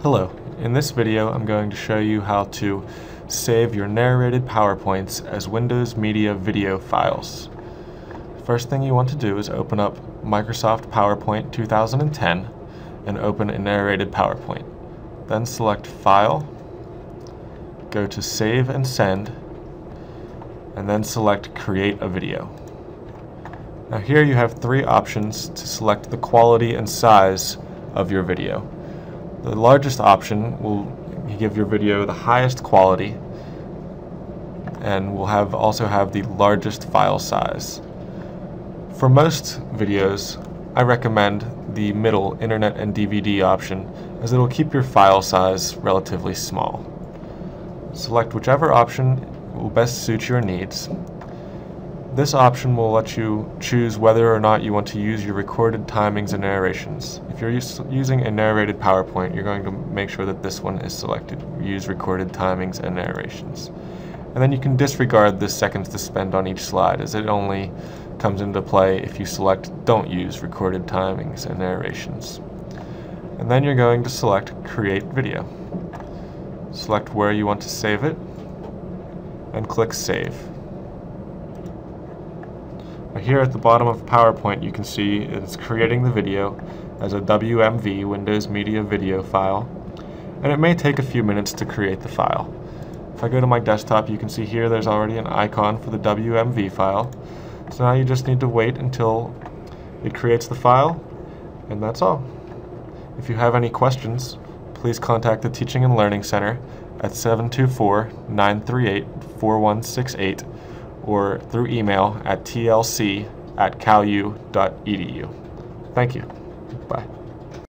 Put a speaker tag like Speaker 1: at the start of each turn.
Speaker 1: Hello, in this video I'm going to show you how to save your narrated PowerPoints as Windows Media video files. First thing you want to do is open up Microsoft PowerPoint 2010 and open a narrated PowerPoint. Then select File, go to Save and Send, and then select Create a Video. Now here you have three options to select the quality and size of your video. The largest option will give your video the highest quality and will also have the largest file size. For most videos, I recommend the middle Internet and DVD option, as it will keep your file size relatively small. Select whichever option will best suit your needs. This option will let you choose whether or not you want to use your recorded timings and narrations. If you're using a narrated PowerPoint, you're going to make sure that this one is selected. Use recorded timings and narrations. And then you can disregard the seconds to spend on each slide, as it only comes into play if you select Don't Use Recorded Timings and Narrations. And then you're going to select Create Video. Select where you want to save it, and click Save. Here at the bottom of PowerPoint you can see it's creating the video as a WMV, Windows Media Video file, and it may take a few minutes to create the file. If I go to my desktop, you can see here there's already an icon for the WMV file, so now you just need to wait until it creates the file, and that's all. If you have any questions, please contact the Teaching and Learning Center at 724-938-4168 or through email at tlc@calu.edu. Thank you. Bye.